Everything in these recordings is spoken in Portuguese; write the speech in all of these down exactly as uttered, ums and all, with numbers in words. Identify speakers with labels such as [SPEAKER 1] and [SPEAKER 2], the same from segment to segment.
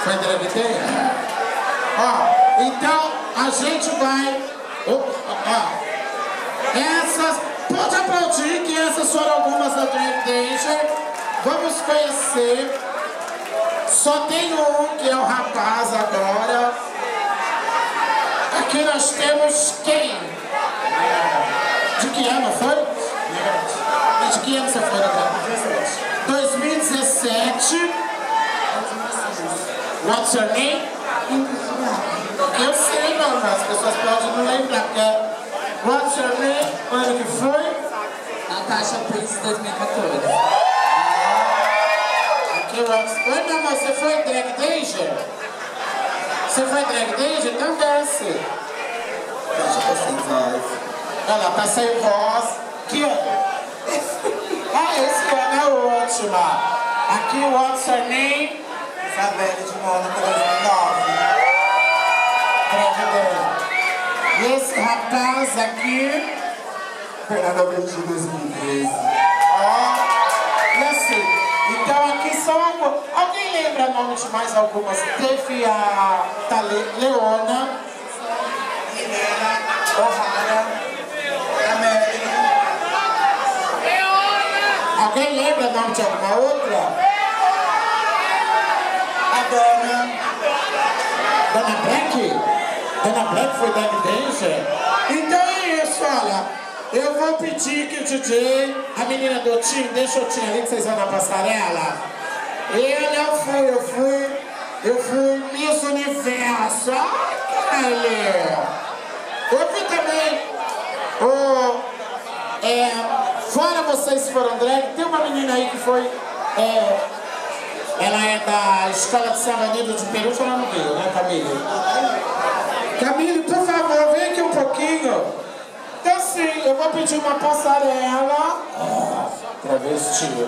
[SPEAKER 1] Foi drag day? Ó, então a gente vai... Ó, essas... Pode aplaudir que essas foram algumas da Drag Danger. Vamos conhecer. Só tem um que é o rapaz agora. Aqui nós temos quem? De que ano foi? De que ano você foi, né? dois mil e dezessete. What's your name? Eu sei, não, as pessoas podem não lembrar, porque... What's your name? Ano que foi?
[SPEAKER 2] Natasha Prince dois mil e quatorze.
[SPEAKER 1] Aqui, what's... Oi, meu amor, você foi Drag Danger? Você foi Drag Danger? Então desce.
[SPEAKER 2] Acho que tá sem voz.
[SPEAKER 1] Olha lá, tá sem voz. Que ano? Ah, esse ano é ótima. Aqui, what's your name?
[SPEAKER 2] Isabelle de Mônaco dois mil e nove.
[SPEAKER 1] Drag Danger. E esse rapaz aqui...
[SPEAKER 2] Fernanda Benji dois mil e treze.
[SPEAKER 1] Ó, e assim, então aqui são algumas... Alguém lembra o nome de mais algumas? Teve a Tale, Leona,
[SPEAKER 2] Milena, O'Hara, Amélia.
[SPEAKER 1] alguém lembra o nome de alguma outra?
[SPEAKER 2] A Dona.
[SPEAKER 1] Dona Black? Dona Black foi Drag Danger? Então é isso, olha. Eu vou pedir que o D J, a menina do time, deixa o time ali que vocês vão na passarela. Ele, eu fui, eu fui, eu fui Miss Universo. Ai, eu fui também. Oh, é, fora vocês foram drag, tem uma menina aí que foi. É, ela é da Escola de Samba Unido de Peru, ela não veio, né, Camille? Camille, por favor, vem aqui um pouquinho. Então sim, eu vou pedir uma passarela. Ah, travesti.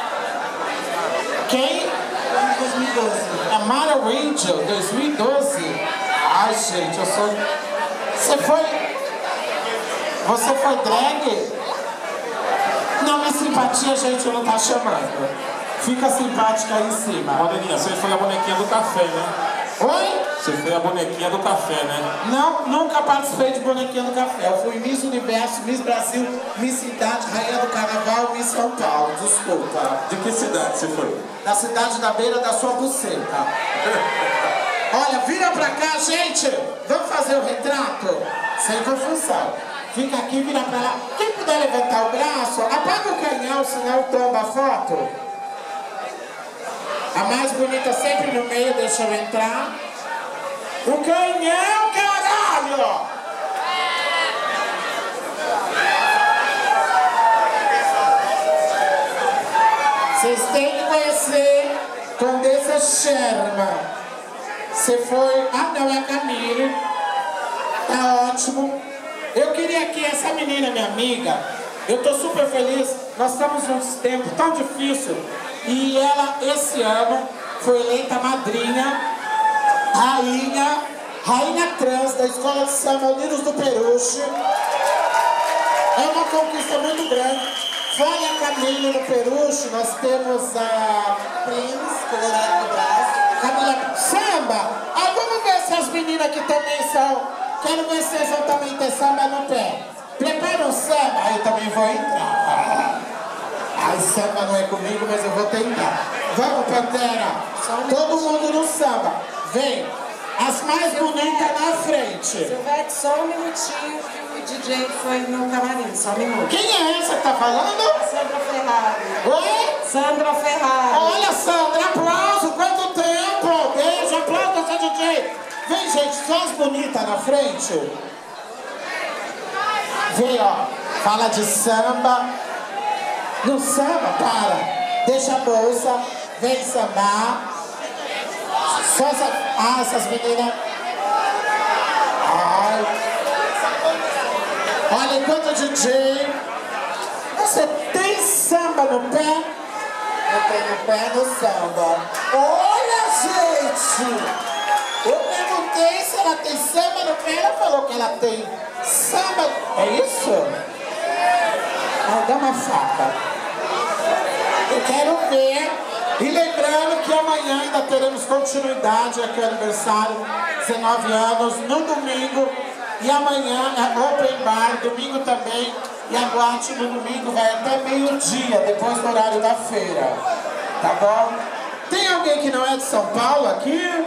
[SPEAKER 1] Quem?
[SPEAKER 2] dois mil e doze.
[SPEAKER 1] A Mara Angel, dois mil e doze. Ai, gente, eu sou... Você foi... Você foi drag? Não, minha simpatia, gente, não tá chamando. Fica simpática aí em cima.
[SPEAKER 3] Moreninha, você foi a bonequinha do café, né?
[SPEAKER 1] Oi?
[SPEAKER 3] Você foi a bonequinha do café, né?
[SPEAKER 1] Não, nunca participei de bonequinha do café. Eu fui Miss Universo, Miss Brasil, Miss Cidade, Rainha do Carnaval, Miss São Paulo. Desculpa.
[SPEAKER 3] De que cidade você foi?
[SPEAKER 1] Da cidade da beira da sua buceta. Olha, vira pra cá, gente. Vamos fazer o retrato? Sem confusão. Fica aqui, vira pra lá. Quem puder levantar o braço, apaga o canhão, senão tomba a foto. A mais bonita sempre no meio, deixa eu entrar. O canhão, caralho! Vocês têm que conhecer Condessa Sherman. Você foi... Ah, não, é a Camille. Tá ótimo. Eu queria que essa menina, minha amiga, eu tô super feliz. Nós estamos num tempo tão difícil. E ela, esse ano, foi eleita madrinha, rainha, rainha trans da Escola de Samba Unidos do Peruche. É uma conquista muito grande. Fora a Camila no Peruche, nós temos a
[SPEAKER 2] Prince, Colorado do Braço.
[SPEAKER 1] Camila Samba. Ah, vamos ver se as meninas que também são. Quero ver se vocês vão também ter samba no pé. Prepara um samba, aí eu também vou entrar. Ai, samba não é comigo, mas eu vou tentar. Vamos, Pantera. Todo mundo no samba. Vem. As mais bonitas na frente.
[SPEAKER 4] Silvete, só um minutinho que o D J foi no camarim, só um minuto.
[SPEAKER 1] Quem é essa que tá falando?
[SPEAKER 4] Sandra Ferrari.
[SPEAKER 1] Oi?
[SPEAKER 4] Sandra Ferrari.
[SPEAKER 1] Olha, Sandra, aplauso. Quanto tempo? Beijo, aplauso, seu D J. Vem, gente, só as bonitas na frente. Vem, ó. Fala de samba. No samba, para. Deixa a bolsa. Vem sambar. Só essa... Ah, essas meninas... Ai. Olha, enquanto o D J... Você tem samba no pé?
[SPEAKER 2] Eu tenho pé no samba.
[SPEAKER 1] Olha, gente! Eu perguntei se ela tem samba no pé. Ela falou que ela tem samba... É isso? Ah, dá uma faca. Eu quero ver E lembrando que amanhã ainda teremos continuidade aqui o aniversário, dezenove anos, no domingo. E amanhã é open bar, domingo também. E a boate no domingo vai até meio-dia, depois do horário da feira. Tá bom? Tem alguém que não é de São Paulo aqui?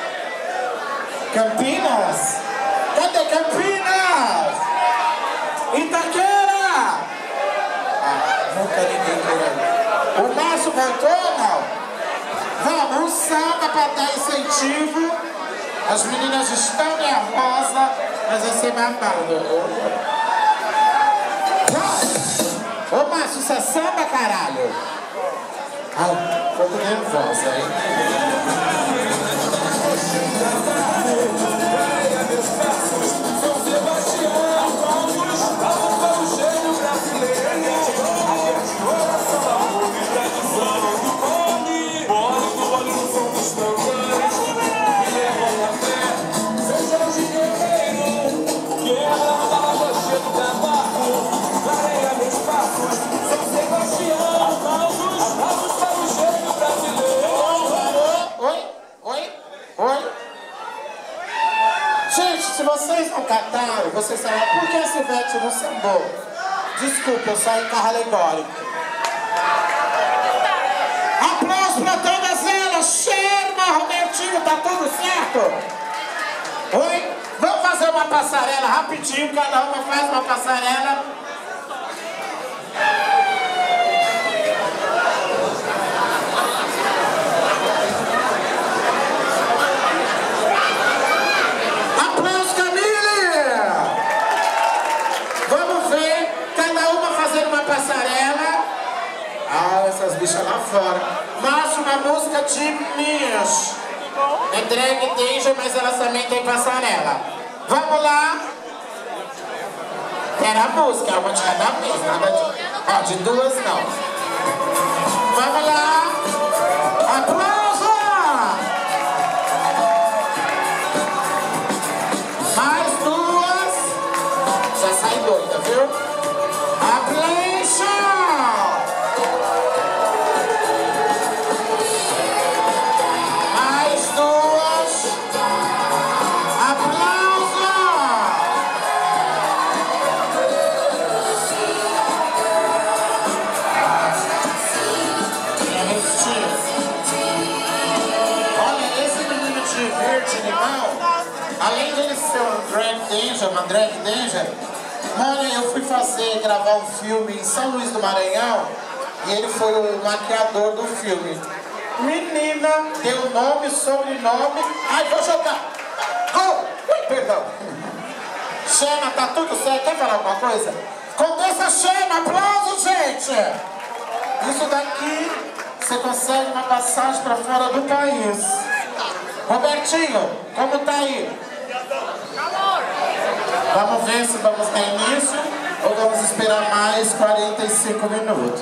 [SPEAKER 1] Campinas? Cadê Campinas? Itaquera? Ah, nunca ninguém quer. O Márcio voltou, não? Vamos, um samba para dar incentivo. As meninas estão nervosas, mas vai ser babado. Ô Márcio, isso é samba, caralho? Ai, um pouco nervosa, hein? Se vocês não cantaram, vocês falam, por que a Silvete não sambou? Desculpa, eu saí em carro alegórico. Aplausos para todas elas. Sherma, Robertinho, tá tudo certo? Oi? Vamos fazer uma passarela rapidinho, cada uma faz uma passarela. Essas bichas lá fora. Mas uma música de minhas. É drag danger, mas elas também tem passarela. Vamos lá. Era a música, uma de cada vez, nada de... Ó, de duas não. Vamos lá. Aplauso! Mais duas. Já sai doida, viu? Aplauso! Além de ele ser um drag danger, uma drag danger, mano, eu fui fazer, gravar um filme em São Luís do Maranhão e ele foi o maquiador do filme. Menina, deu nome, sobrenome. Ai, vou jogar. Oh, ui, perdão. Xema, tá tudo certo? Quer falar alguma coisa? Condessa Xema, aplauso, gente! Isso daqui, você consegue uma passagem pra fora do país. Robertinho, como tá aí? Vamos ver se vamos dar início ou vamos esperar mais quarenta e cinco minutos.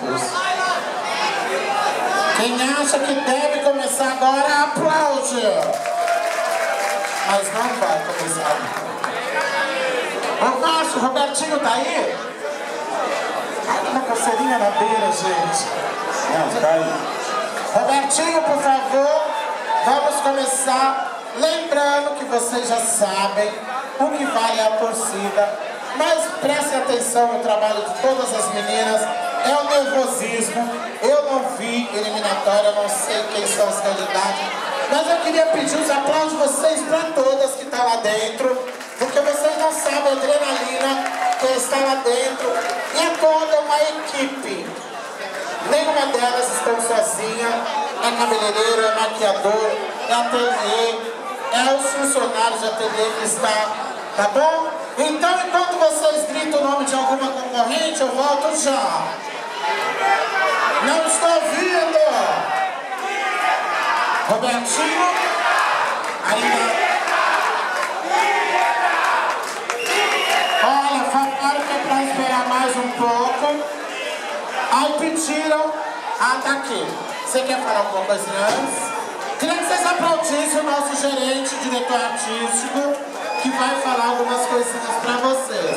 [SPEAKER 1] Quem acha que deve começar agora, aplaude. Mas não vai começar. Ô Márcio, Robertinho tá aí? Ai, uma coceirinha na beira, gente.
[SPEAKER 3] Não, tá aí.
[SPEAKER 1] Robertinho, por favor, vamos começar. Lembrando que vocês já sabem o que vale a torcida, mas prestem atenção no trabalho de todas as meninas. É o nervosismo. Eu não vi eliminatória, não sei quem são os candidatos, mas eu queria pedir os aplausos de vocês para todas que estão lá dentro, porque vocês não sabem a adrenalina que está lá dentro. E é toda uma equipe. Nenhuma delas estão sozinha. É cabeleireiro, é maquiador, é ateliê, é os funcionários de ateliê que está, tá bom? Então, enquanto vocês gritam o nome de alguma concorrente, eu volto já. Não estou ouvindo. Robertinho, ainda. Olha, falaram que é para esperar mais um pouco. Aí pediram. Ah, tá aqui. Você quer falar alguma coisa antes? Queria que vocês aplaudissem o nosso gerente, diretor artístico, que vai falar algumas coisinhas pra vocês.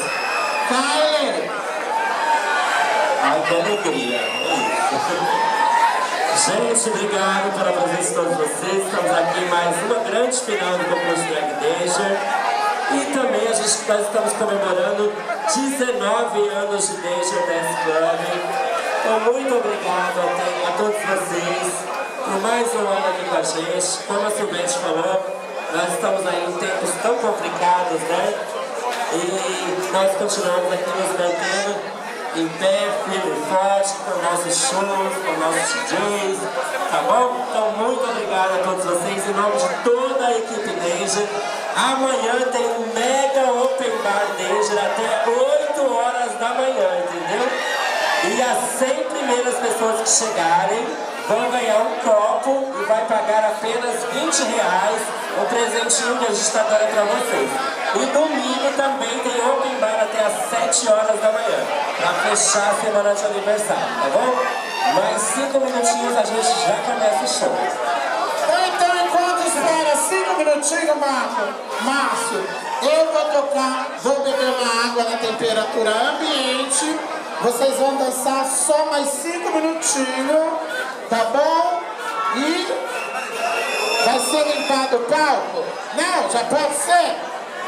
[SPEAKER 1] Kyle!
[SPEAKER 3] Ai, que alegria.
[SPEAKER 5] Gente, obrigado pela presença de todos vocês. Estamos aqui em mais uma grande final do concurso Drag Danger. E também a gente, nós estamos comemorando dezenove anos de Danger Dance Club. Então, muito obrigado a, a todos vocês por mais um ano aqui com a gente. Como a Silvete falou, nós estamos aí em tempos tão complicados, né? E nós continuamos aqui nos mantendo em pé, firme e forte, com nossos shows, com nossos D Js, tá bom? Então, muito obrigado a todos vocês, em nome de toda a equipe Danger. Amanhã tem um mega open bar Danger até oito horas da manhã, entendeu? E as cem primeiras pessoas que chegarem vão ganhar um copo e vai pagar apenas vinte reais, um presentinho que a gente está dando para vocês. E domingo também tem open bar até às sete horas da manhã, para fechar a semana de aniversário, tá bom? Mais cinco minutinhos a gente já começa o show.
[SPEAKER 1] Então, enquanto espera cinco minutinhos, Marco, Márcio, eu vou tocar, vou beber uma água na temperatura ambiente. Vocês vão dançar só mais cinco minutinhos, tá bom? E vai ser limpado o palco? Não, já pode ser?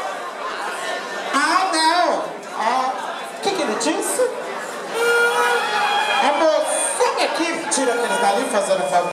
[SPEAKER 1] Ah, não! Ah, o que que ele disse? Amor, sobe aqui, tira aqueles dali fazendo favor.